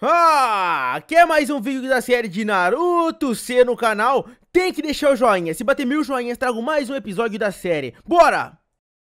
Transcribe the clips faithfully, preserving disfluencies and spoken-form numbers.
Ah, quer mais um vídeo da série de Naruto C no canal? Tem que deixar o joinha. Se bater mil joinhas, trago mais um episódio da série. Bora!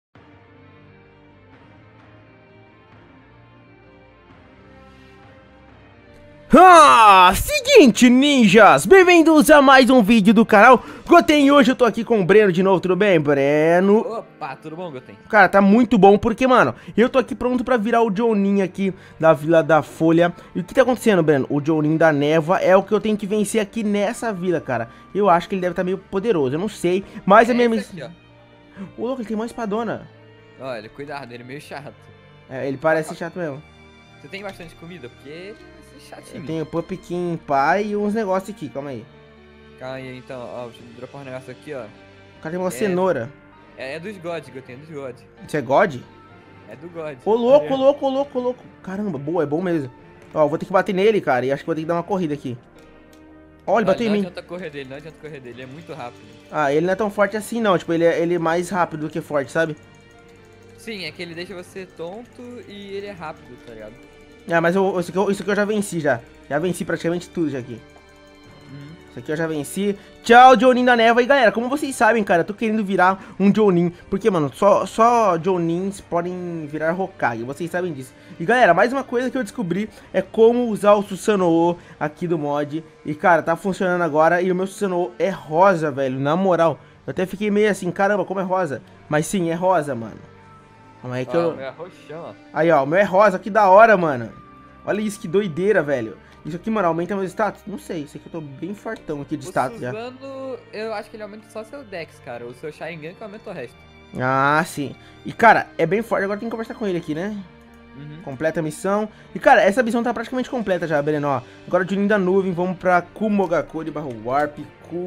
Ah, seguinte, ninjas, bem-vindos a mais um vídeo do canal Goten. Hoje eu tô aqui com o Breno de novo, tudo bem, Breno? Opa, tudo bom, Goten? Cara, tá muito bom, porque, mano, eu tô aqui pronto pra virar o Jonin aqui da Vila da Folha. E o que tá acontecendo, Breno? O Jonin da Névoa é o que eu tenho que vencer aqui nessa vila, cara. Eu acho que ele deve estar meio poderoso, eu não sei, mas é a minha missão... missão... Ô, louco, ele tem uma espadona. Olha, cuidado, ele é meio chato. É, ele parece chato mesmo. Você tem bastante comida? Porque ele é chatinho. Eu tenho Pumpkin Pie e uns negócios aqui, calma aí. Calma aí, então, ó, deixa eu dropar um negócio aqui, ó. O cara tem uma É. cenoura. É, é dos gods, Goten, é dos gods. Isso é God? É do god. Ô, louco, É. ô, louco, ô, louco, ô, louco. Caramba, boa, é bom mesmo. Ó, eu vou ter que bater nele, cara, e acho que vou ter que dar uma corrida aqui. Ó, ele Não, bateu em não mim. adianta correr dele, não adianta correr dele, ele é muito rápido. Ah, ele não é tão forte assim, não. Tipo, ele é, ele é mais rápido do que forte, sabe? Sim, é que ele deixa você tonto e ele é rápido, tá ligado? Ah, mas eu, isso, aqui eu, isso aqui eu já venci, já. Já venci praticamente tudo já aqui. Hum. Isso aqui eu já venci. Tchau, Jonin da Névoa. E galera, como vocês sabem, cara, eu tô querendo virar um Jonin. Porque, mano, só, só Jonins podem virar Hokage. Vocês sabem disso. E galera, mais uma coisa que eu descobri é como usar o Susanoo aqui do mod. E, cara, tá funcionando agora. E o meu Susanoo é rosa, velho. Na moral. Eu até fiquei meio assim, caramba, como é rosa. Mas sim, é rosa, mano. Calma aí que Ó, eu... o meu é roxão, ó. Aí, ó, o meu é rosa, que da hora, mano. Olha isso, que doideira, velho. Isso aqui, mano, aumenta meus status? Não sei, isso aqui eu tô bem fartão aqui de O status já. Suzano, eu acho que ele aumenta só seu Dex, cara. O seu Sharingan que aumenta o resto. Ah, sim. E, cara, é bem forte. Agora tem que conversar com ele aqui, né? Uhum. Completa a missão. E, cara, essa missão tá praticamente completa já, Breno, ó. Agora o Jonin da Nuvem, vamos pra Kumogakuri barra Warp.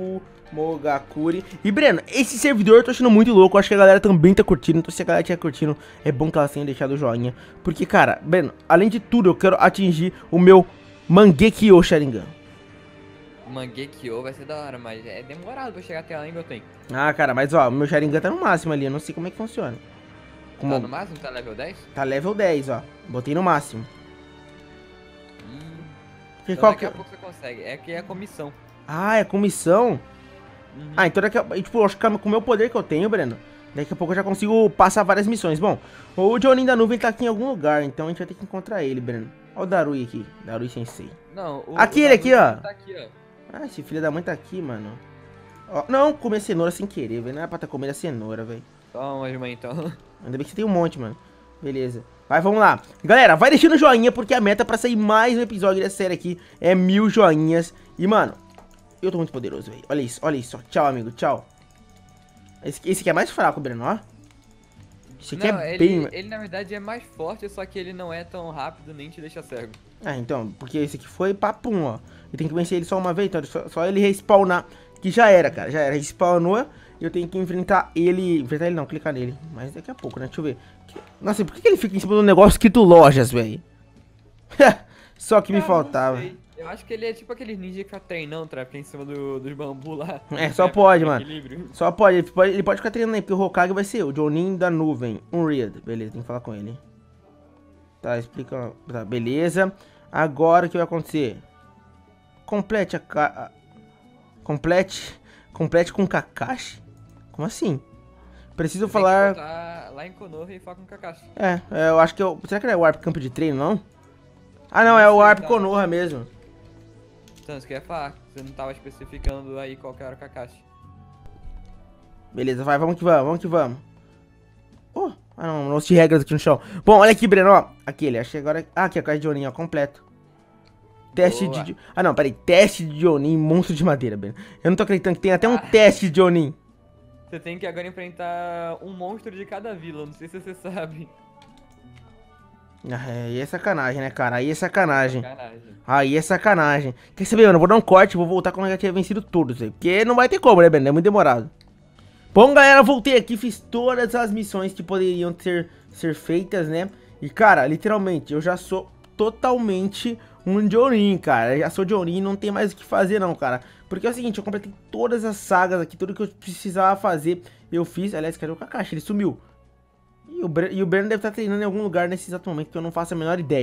Kumogakuri. E, Breno, esse servidor eu tô achando muito louco. Eu acho que a galera também tá curtindo. Então, se a galera estiver curtindo, é bom que ela tenha deixado o joinha. Porque, cara, Breno, além de tudo, eu quero atingir o meu Mangekyo Sharingan. O Mangekyo vai ser da hora, mas é demorado pra chegar até lá, hein, Goten? Ah, cara, mas, ó, o meu Sharingan tá no máximo ali. Eu não sei como é que funciona. Como... Tá no máximo? Tá level dez? Tá level dez, ó. Botei no máximo. Hum, Que, então qual daqui que... a pouco você consegue. É que é a comissão. Ah, é comissão? Uhum. Ah, então daqui a... Tipo, eu acho que com o meu poder que eu tenho, Breno, daqui a pouco eu já consigo passar várias missões. Bom, o Jonin da Nuvem tá aqui em algum lugar, então a gente vai ter que encontrar ele, Breno. Olha o Darui aqui, Darui Sensei. Não, o, Aqui, o ele aqui, ó. Tá aqui, ó. Ah, esse filho da mãe tá aqui, mano. Ó, não, comer cenoura sem querer, velho. Não era pra estar comendo a cenoura, velho. Toma, irmã, então. Ainda bem que você tem um monte, mano. Beleza. Vai, vamos lá. Galera, vai deixando o joinha, porque a meta pra sair mais um episódio dessa série aqui é mil joinhas. E, mano, eu tô muito poderoso, velho. Olha isso, olha isso. Ó. Tchau, amigo, tchau. Esse, esse aqui é mais fraco, Breno, ó. Esse aqui Não, é ele, bem... ele na verdade é mais forte, só que ele não é tão rápido nem te deixa cego. Ah, então, porque esse aqui foi papum, ó. E tem que vencer ele só uma vez, então só, só ele respawnar. Que já era, cara, já era. Respawnou. E eu tenho que enfrentar ele. Enfrentar ele não, clicar nele. Mas daqui a pouco, né? Deixa eu ver. Nossa, por que, que ele fica em cima do negócio escrito lojas, velho? Só que me Cara, não faltava. sei. Eu acho que ele é tipo aqueles ninja que fica treinando, pra ficar em cima do, dos bambu lá. É, só Pra pode, ficar mano. equilíbrio. Só pode ele, pode. ele pode ficar treinando aí, porque o Hokage vai ser o Jonin da Nuvem. Um Read. Beleza, tem que falar com ele. Tá, explica. Tá, beleza. Agora o que vai acontecer? Complete a... Ca... a- Complete... Complete com Kakashi? Como assim? Preciso Tem falar... que botar lá em Konoha e falar com o Kakashi. É, é, eu acho que eu... Será que não é o Warp Campo de Treino, não? Ah, não, é o Não sei, Warp tá. Konoha mesmo. Então, isso que eu ia falar. Você não tava especificando aí qual que era o Kakashi. Beleza, vai, vamos que vamos, vamos que vamos. Oh, ah não, não de regras aqui no chão. Bom, olha aqui, Breno, ó. Aquele, achei agora... Ah, aqui, a caixa de Jonin, ó, completo. Teste Boa. de... Ah, não, peraí. Teste de Jonin, monstro de madeira, Breno. Eu não tô acreditando que tem até um Ah. teste de Jonin. Você tem que agora enfrentar um monstro de cada vila, não sei se você sabe. Ah, é, aí é sacanagem, né, cara? Aí é sacanagem. Sacanagem. Aí é sacanagem. Quer saber, mano? Eu vou dar um corte e vou voltar quando eu já tiver vencido todos, velho. Porque não vai ter como, né, Breno? É muito demorado. Bom, galera, voltei aqui, fiz todas as missões que poderiam ser, ser feitas, né? E, cara, literalmente, eu já sou totalmente um Jonin, cara. Eu já sou Jonin, não tem mais o que fazer, não, cara. Porque é o seguinte, eu completei todas as sagas aqui, tudo que eu precisava fazer, eu fiz. Aliás, cadê o Kakashi? Ele sumiu. E o, Bre e o Breno deve estar treinando em algum lugar nesse exato momento, que eu não faço a menor ideia.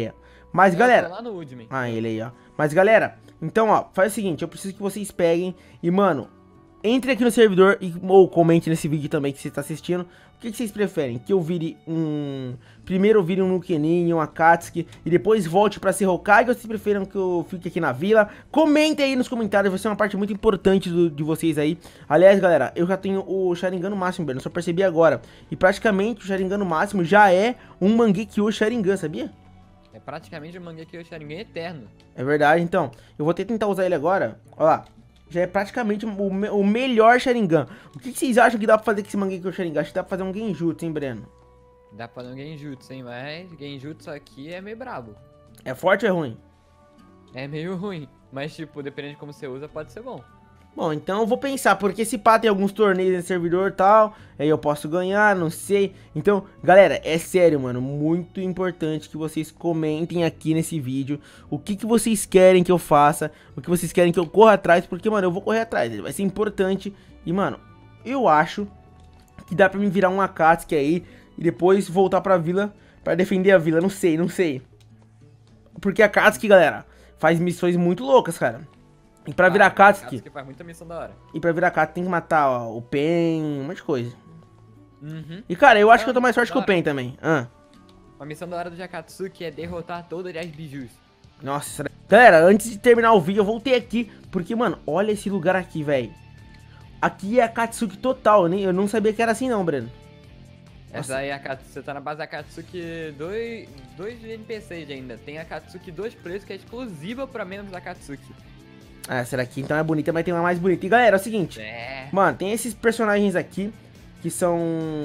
Mas, Eu galera... tô lá no Udemy. Ah, ele aí, ó. Mas, galera, então, ó, faz o seguinte, eu preciso que vocês peguem e, mano, entre aqui no servidor e, ou comente nesse vídeo também que você tá assistindo. O que, que vocês preferem? Que eu vire um... Primeiro eu vire um Nukenin, um Akatsuki e depois volte pra ser Hokage, ou vocês preferem que eu fique aqui na vila? Comentem aí nos comentários, vai ser uma parte muito importante do, de vocês aí. Aliás, galera, eu já tenho o Sharingan no máximo, velho, eu só percebi agora. E praticamente o Sharingan no máximo já é um Mangekyo Sharingan, sabia? É praticamente o Mangekyo Sharingan eterno. É verdade, então. Eu vou tentar usar ele agora. Ó lá. Já é praticamente o, me o melhor Sharingan. O que, que vocês acham que dá pra fazer com esse Mangekyo Sharingan? Acho que dá pra fazer um Genjutsu, hein, Breno? Dá pra fazer um Genjutsu, hein? Mas Genjutsu aqui é meio brabo. É forte ou é ruim? É meio ruim. Mas, tipo, dependendo de como você usa, pode ser bom. Bom, então eu vou pensar, porque esse pá tem alguns torneios nesse servidor e tal, aí eu posso ganhar, não sei. Então, galera, é sério, mano, muito importante que vocês comentem aqui nesse vídeo o que, que vocês querem que eu faça, o que vocês querem que eu corra atrás, porque, mano, eu vou correr atrás, ele vai ser importante. E, mano, eu acho que dá pra mim virar um Akatsuki aí e depois voltar pra vila pra defender a vila, não sei, não sei. Porque a Akatsuki, galera, faz missões muito loucas, cara. E pra virar Akatsuki... faz muita missão da hora. E pra virar Akatsuki tem que matar, ó, o Pen, um monte de coisa. Uhum. E, cara, eu acho Ah, que eu tô mais forte que o da Pen também. Ah. Uma missão da hora do Akatsuki é derrotar todas as bijus. Nossa, será... Galera, antes de terminar o vídeo, eu voltei aqui, porque, mano, olha esse lugar aqui, velho. Aqui é Akatsuki total, eu, nem, eu não sabia que era assim não, Breno. Essa aí é a Akatsuki, você tá na base da Akatsuki dois, dois N P Cs ainda. Tem a Akatsuki dois players que é exclusiva pra membros da Akatsuki. Ah, essa daqui então é bonita, mas tem uma mais bonita. E, galera, é o seguinte. É. Mano, tem esses personagens aqui, que são...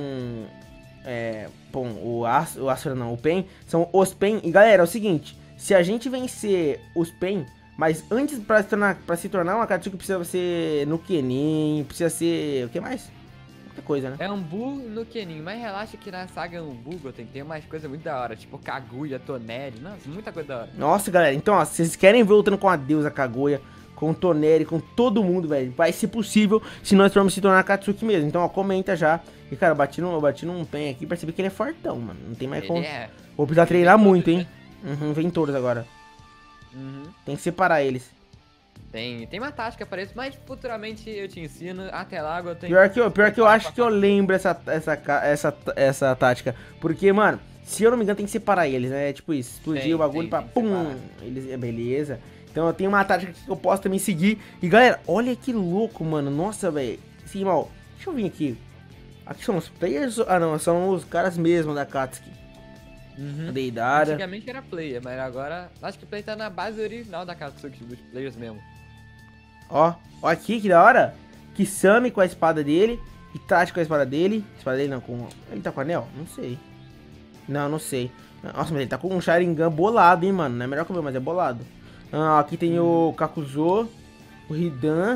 É... Bom, o Astro, o Astro não, o Pen, são os Pen. E, galera, é o seguinte. Se a gente vencer os Pen, mas antes pra se tornar, pra se tornar uma Akatsuki precisa ser Nukenin, precisa ser... O que mais? Muita coisa, né? É Ambu no Kenin, mas relaxa que na saga Ambu, Goten, tem umas coisas muito da hora, tipo Kaguya, Toneri, nossa, muita coisa da hora. Nossa, galera, então, ó, se vocês querem ver lutando com a deusa Kaguya, com o Toneri, com todo mundo, velho, vai ser possível se nós formos se tornar Akatsuki mesmo. Então, ó, comenta já. E, cara, eu bati num, eu bati num Pen aqui, percebi que ele é fortão, mano. Não tem mais Ele como. é... Vou precisar ele treinar vem muito, todos, hein. Uhum, vem todos agora. Uhum. Tem que separar eles. Tem, tem uma tática para isso, mas futuramente eu te ensino. Até lá, eu tenho... Pior que eu, pior que eu acho que eu lembro essa, essa, essa, essa tática. Porque, mano, se eu não me engano, tem que separar eles, né? É tipo isso, explodir Tem, o bagulho tem, pra tem que pum. separar. Eles, é beleza. Então eu tenho uma tática que eu posso também seguir. E, galera, olha que louco, mano. Nossa, velho. Sim, mal. Deixa eu vir aqui. Aqui são os players? Ah, não. São os caras mesmo da Akatsuki. Uhum. A Deidara. Antigamente era player, mas agora... Acho que o player tá na base original da Akatsuki, dos players mesmo. Ó, ó aqui, que da hora. Kisame com a espada dele. Itachi com a espada dele. Espada dele não, com... Ele tá com anel? Não sei. Não, não sei. Nossa, mas ele tá com um Sharingan bolado, hein, mano. Não é melhor que o meu, mas é bolado. Ah, aqui tem hum. o Kakuzo. O Hidan.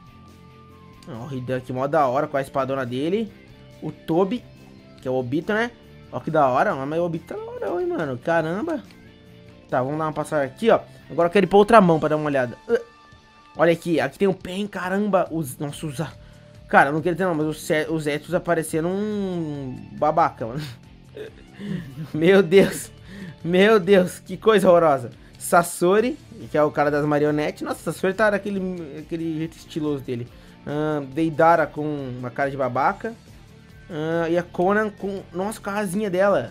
Ah, o Hidan aqui, mó da hora, com a espadona dele. O Tobi, que é o Obito, né? Ó que da hora, mas o Obito tá da hora, hein, mano. Caramba. Tá, vamos dar uma passada aqui, ó. Agora eu quero ir pra outra mão pra dar uma olhada. Uh. Olha aqui, aqui tem um Pen, caramba. Os, nossa, os... Cara, eu não queria dizer não, mas os, os Etos apareceram um babaca, mano. Meu Deus. Meu Deus, que coisa horrorosa. Sasori, que é o cara das marionetes. Nossa, Sasori tá naquele aquele jeito estiloso dele. Uh, Deidara com uma cara de babaca. Uh, e a Conan com... Nossa, com a rasinha dela.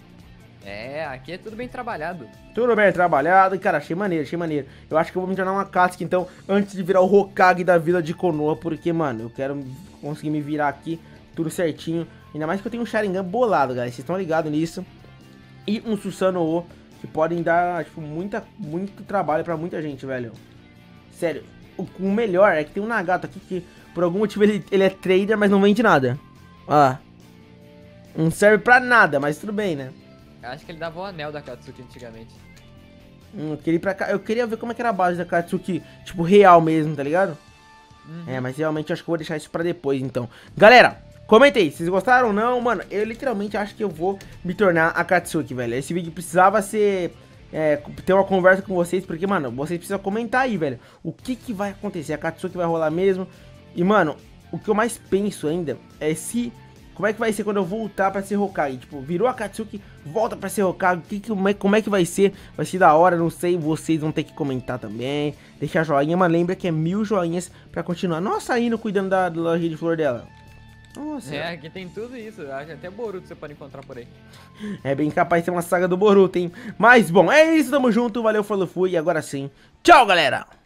É, aqui é tudo bem trabalhado. Tudo bem trabalhado. E, cara, achei maneiro, achei maneiro. Eu acho que eu vou me tornar uma Akatsuki, então, antes de virar o Hokage da vila de Konoha. Porque, mano, eu quero conseguir me virar aqui tudo certinho. Ainda mais que eu tenho um Sharingan bolado, galera. Vocês estão ligados nisso. E um Susanoo, que podem dar, tipo, muita, muito trabalho pra muita gente, velho. Sério. O, o melhor é que tem um Nagato aqui que, por algum motivo, ele, ele é trader, mas não vende nada. Ó. Não serve pra nada, mas tudo bem, né? Eu acho que ele dava o anel da Akatsuki antigamente. Hum, eu queria ir pra cá. Eu queria ver como é que era a base da Akatsuki, tipo, real mesmo, tá ligado? Uhum. É, mas realmente acho que eu vou deixar isso pra depois, então. Galera, comenta aí, vocês gostaram ou não? Mano, eu literalmente acho que eu vou me tornar Akatsuki, velho. Esse vídeo precisava ser... É, ter uma conversa com vocês, porque, mano, vocês precisam comentar aí, velho. O que que vai acontecer? A Akatsuki vai rolar mesmo? E, mano, o que eu mais penso ainda é se como é que vai ser quando eu voltar pra ser Hokage. Tipo, virou a Akatsuki, volta pra ser Hokage. Que, que, como, é, como é que vai ser? Vai ser da hora, não sei. Vocês vão ter que comentar também. Deixar joinha, mas lembra que é mil joinhas pra continuar. Nossa, indo cuidando da, da loja de flor dela. Nossa. É, aqui tem tudo isso. Acho até Boruto você pode encontrar por aí. É bem capaz de ter uma saga do Boruto, hein? Mas, bom, é isso. Tamo junto. Valeu, falou, fui. E agora sim. Tchau, galera!